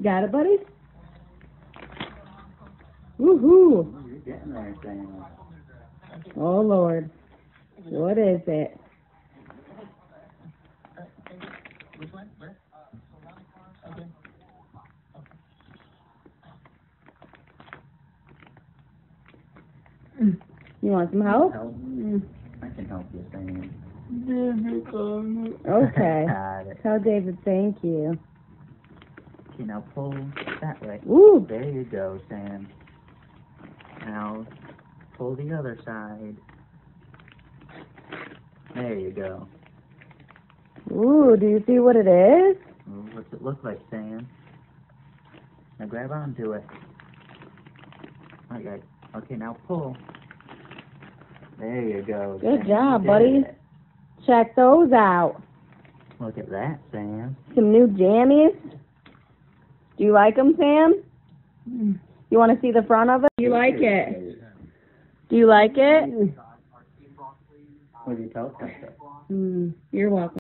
Got it, buddy? Woohoo! You're getting there, Sam. Oh, Lord. What is it? You want some help? I can help you, Sam. Okay. Got it. Tell David thank you. Okay, now pull that way. Ooh. There you go, Sam. Now pull the other side. There you go. Ooh, do you see what it is? Well, what's it look like, Sam? Now grab onto it. Okay. Okay, now pull. There you go. Good Sam. job, You buddy. did it. Check those out. Look at that, Sam. Some new jammies. Do you like them, Sam? You want to see the front of it? Do you like it? Do you like it? What do you tell Tessa? You're welcome.